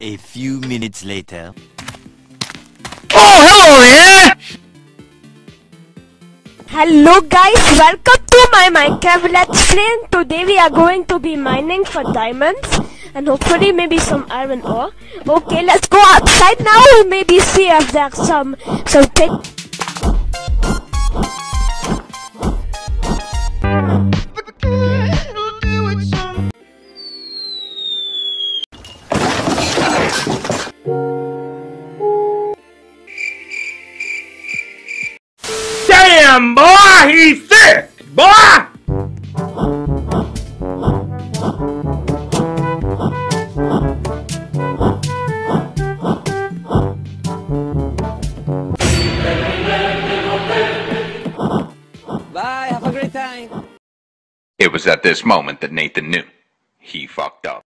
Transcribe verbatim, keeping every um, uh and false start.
A few minutes later. Oh, hello there! Hello guys, welcome to my Minecraft Let's Play. Today we are going to be mining for diamonds and hopefully maybe some iron ore. Okay, let's go outside now and maybe see if there's some some pit. Damn, boy, he's thick, boy! Bye, have a great time. It was at this moment that Nathan knew. He fucked up.